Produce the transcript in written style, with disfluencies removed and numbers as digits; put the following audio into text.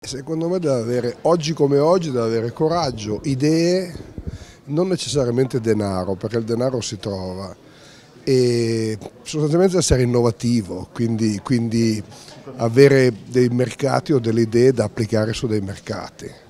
Secondo me deve avere, oggi come oggi, deve avere coraggio, idee, non necessariamente denaro, perché il denaro si trova, e sostanzialmente essere innovativo, quindi avere dei mercati o delle idee da applicare su dei mercati.